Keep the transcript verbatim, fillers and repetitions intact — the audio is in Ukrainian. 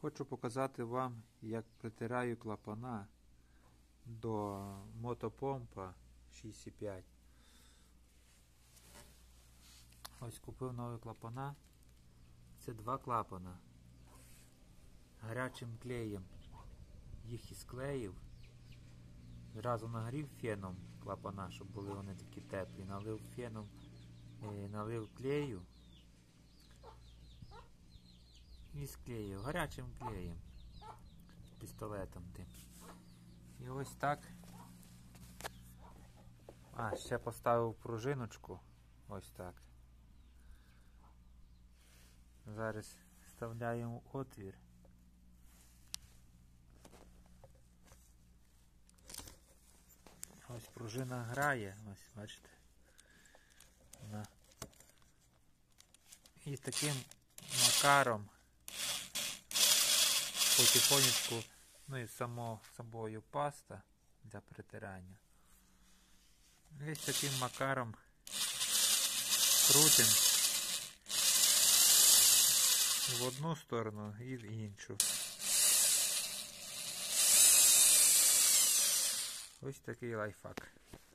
Хочу показати вам, як притираю клапана до мотопомпа шість і п'ять. Ось купив нові клапана. Це два клапана. Гарячим клеєм їх і склеїв. Зразу нагрів феном клапана, щоб були вони такі теплі. Налив феном, е, налив клею і склеїв гарячим клеєм, пістолетом тим. І ось так. А, ще поставив пружиночку. Ось так. Зараз вставляємо отвір. Ось пружина грає, ось, бачите. Вона. І таким макаром потихонечку, ну і само собою паста для притирання. Ось таким макаром крутим в одну сторону і в іншу. Ось такий лайфхак.